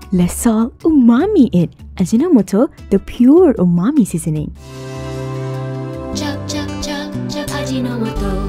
less salt, Umami It, Ajinomoto, the pure umami seasoning. Chop, chop, chop, chop, Ajinomoto.